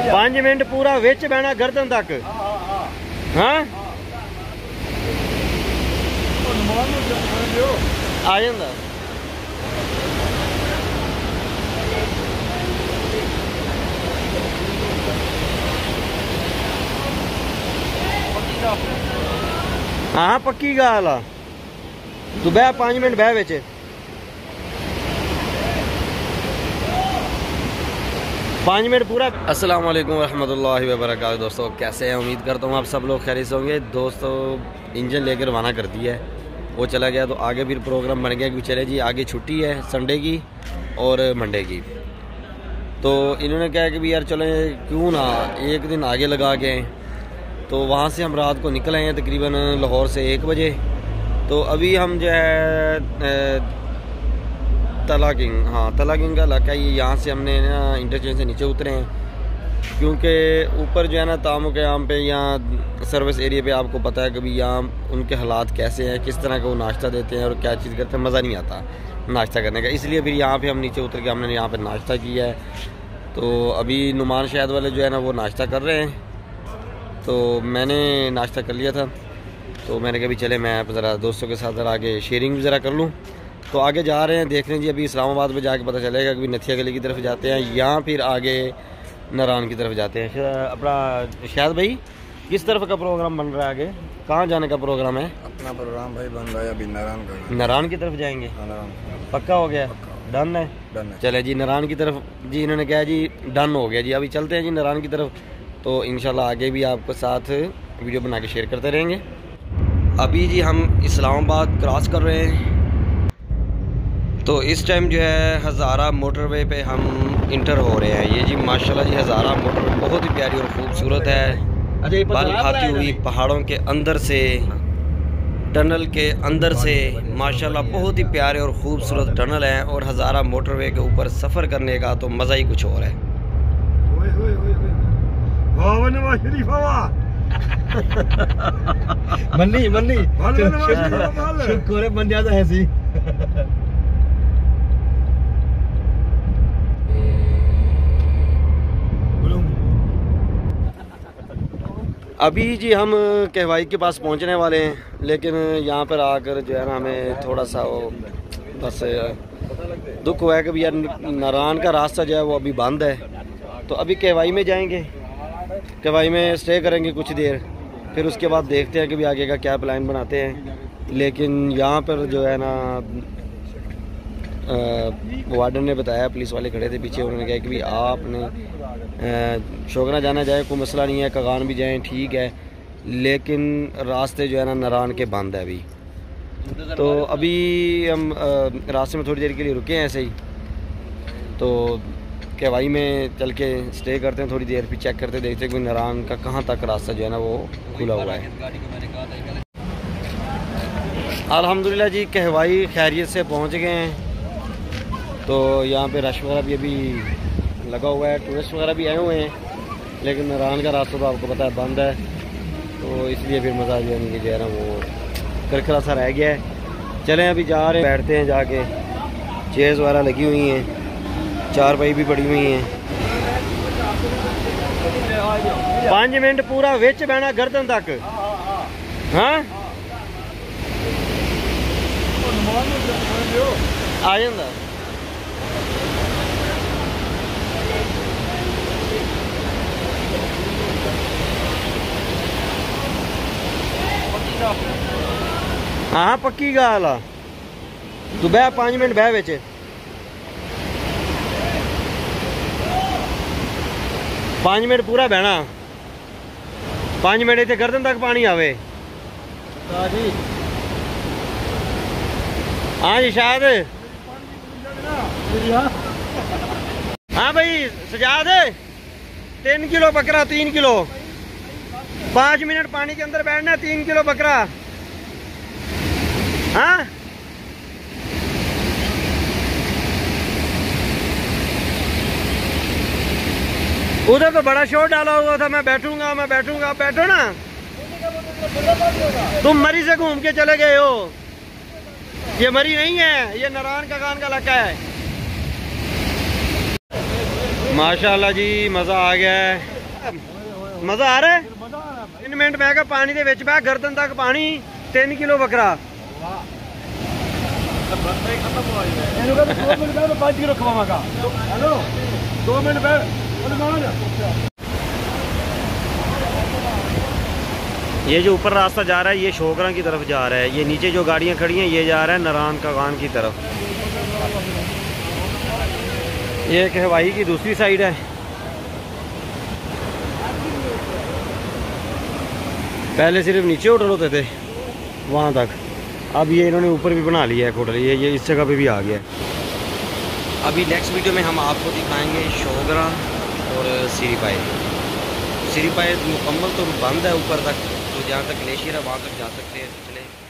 5 minute पूरा विच बहना गर्दन तक। हाँ आ जांदा। हाँ पक्की गल आ। तू बह 5 मिनट बह विच। पाँच मिनट पूरा। अस्सलाम वालेकुम रहमतुल्लाहि व बरकातहू। दोस्तों कैसे हैं? उम्मीद करता हूँ आप सब लोग खैरियत से होंगे। दोस्तों इंजन लेकर रवाना कर दिया है, वो चला गया। तो आगे फिर प्रोग्राम बन गया कि चले जी आगे छुट्टी है संडे की और मंडे की। तो इन्होंने कहा कि भी यार चले क्यों ना एक दिन आगे लगा के आए। तो वहाँ से हम रात को निकल आए हैं तकरीबन लाहौर से 1 बजे। तो अभी हम जो है तला किंग, हाँ तला किंग का इलाका ये, यहाँ से हमने ना इंटरचेंज से नीचे उतरे हैं क्योंकि ऊपर जो है ना तामो के यहाँ पे यहाँ सर्विस एरिया पे आपको पता है कि भी यहाँ उनके हालात कैसे हैं, किस तरह का वो नाश्ता देते हैं और क्या चीज़ करते हैं, मज़ा नहीं आता नाश्ता करने का। इसलिए फिर यहाँ पे हम नीचे उतर के हमने यहाँ पे नाश्ता किया है। तो अभी नुमान शायद वाले जो है ना वो नाश्ता कर रहे हैं, तो मैंने नाश्ता कर लिया था। तो मैंने कहा भी चले मैं ज़रा दोस्तों के साथ ज़रा आगे शेयरिंग भी ज़रा कर लूँ। तो आगे जा रहे हैं, देख रहे हैं जी। अभी इस्लामाबाद में जाके पता चलेगा कि नथिया गली की तरफ जाते हैं या फिर आगे नारायण की तरफ जाते हैं। अपना शायद भाई किस तरफ का प्रोग्राम बन रहा है, आगे कहाँ जाने का प्रोग्राम है? अपना प्रोग्राम भाई बन रहा है अभी नारायण का। नारायण की तरफ जाएंगे? पक्का हो गया? डन है? डन है। चले जी नारायण की तरफ जी। इन्होंने कहा जी डन हो गया जी। अभी चलते हैं जी नारायण की तरफ। तो इंशाल्लाह आगे भी आपको साथ वीडियो बना के शेयर करते रहेंगे। अभी जी हम इस्लामाबाद क्रॉस कर रहे हैं। तो इस टाइम जो है हज़ारा मोटरवे पे हम इंटर हो रहे हैं। ये जी माशाल्लाह जी हज़ारा मोटरवे बहुत ही प्यारी और ख़ूबसूरत है। बाल खाती हुई पहाड़ों के अंदर से, टनल के अंदर से माशाल्लाह बहुत ही प्यारे और ख़ूबसूरत टनल है। और हज़ारा मोटरवे के ऊपर सफ़र करने का तो मज़ा ही कुछ और है। मन्नी मन्नी शुक्र बन जाता है सी। अभी जी हम कहवाई के पास पहुंचने वाले हैं, लेकिन यहाँ पर आकर जो है ना हमें थोड़ा सा वो बस दुख हुआ है कि यार नारायण का रास्ता जो है वो अभी बंद है। तो अभी कहवाई में जाएंगे, कहवाई में स्टे करेंगे कुछ देर, फिर उसके बाद देखते हैं कि भी आगे का क्या प्लान बनाते हैं। लेकिन यहाँ पर जो है ना वार्डन ने बताया, पुलिस वाले खड़े थे पीछे, उन्होंने कहा कि भी आपने शोगना जाना जाए कोई मसला नहीं है, कगान भी जाएं ठीक है, लेकिन रास्ते जो है ना नारायण के बंद है अभी। तो अभी हम रास्ते में थोड़ी देर के लिए रुके हैं ऐसे ही। तो कहवाई में चल के स्टे करते हैं थोड़ी देर, फिर चेक करते देखते हैं कि नारायण का कहाँ तक रास्ता जो है ना वो खुला हुआ है। अल्हम्दुलिल्लाह जी कहवाई खैरियत से पहुँच गए हैं। तो यहाँ पे रश वगैरह भी अभी लगा हुआ है, टूरिस्ट वगैरह भी आए हुए हैं, लेकिन नारायण का रास्ता तो आपको पता है बंद है। तो इसलिए फिर मज़ा जो है ना वो करकरा सा रह गया है। चलें अभी जा रहे हैं, बैठते हैं जाके। चेयर्स वगैरह लगी हुई हैं, चारपाई भी पड़ी हुई हैं। 5 मिनट पूरा विच बहना गर्दन तक। हाँ आ जांदा। हाँ पक्की गल आ। तू बह 5 मिनट बह विच। पाँच मिनट पूरा बहना। 5 मिनट इतने गर्दन तक पानी आवे। हाँ जी शायद। हाँ भाई सजाद 3 किलो बकरा, 3 किलो 5 मिनट पानी के अंदर बैठना, 3 किलो बकरा। हाँ उधर तो बड़ा शोर डाला हुआ था, मैं बैठूंगा मैं बैठूंगा। बैठो ना, तुम मरी से घूम के चले गए हो। ये मरी नहीं है, ये नारायण का कान का इलाका है। माशाल्लाह जी मज़ा आ गया है। मजा आ रहा है 3 मिनट बह के पानी दे विच बह गर्दन तक पानी 3 किलो बकरा ये जो ऊपर रास्ता जा रहा है ये शोकरा की तरफ जा रहा है। ये नीचे जो गाड़ियां खड़ी हैं ये जा रहा है नारायण कागान की तरफ। ये एक हवाई की दूसरी साइड है। पहले सिर्फ नीचे होटल होते थे वहाँ तक, अब ये इन्होंने ऊपर भी बना लिया है होटल। ये इस जगह पे भी आ गया है। अभी नेक्स्ट वीडियो में हम आपको दिखाएंगे शोगरा और सिरीपाई मुकम्मल तो बंद है ऊपर तक, तो जहाँ तक ग्लेशियर है वहाँ तक जा सकते हैं। चले